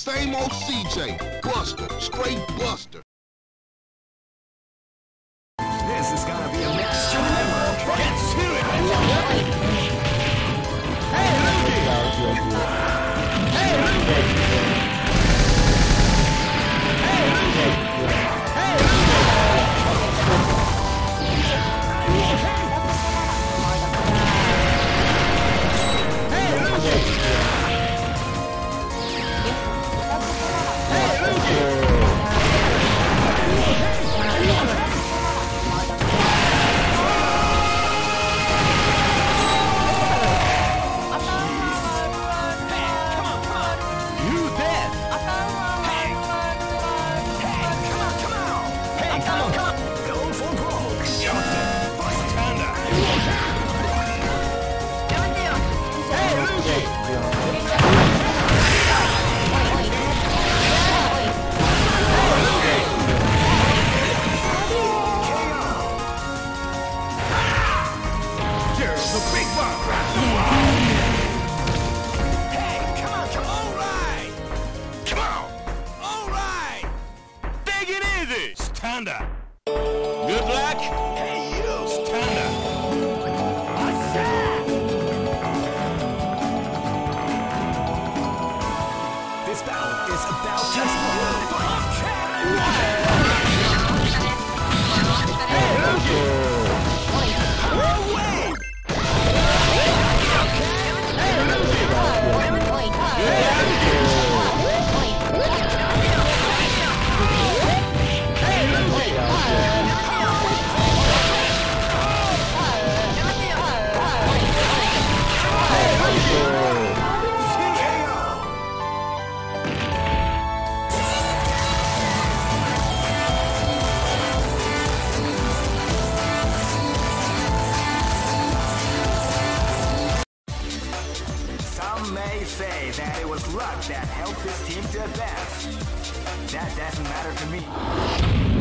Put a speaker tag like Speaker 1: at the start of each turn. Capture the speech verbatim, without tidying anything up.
Speaker 1: same old C J. Buster. Straight Buster.
Speaker 2: This is gonna be a match to remember. Get to it! Hey, Luigi! Hey, Luigi! Hey, Luigi! Hey, Luigi!
Speaker 3: Stand up. Good luck. Hey, you. Stand up.
Speaker 2: This battle is about just say that it was luck that helped this team to advance. That doesn't matter to me.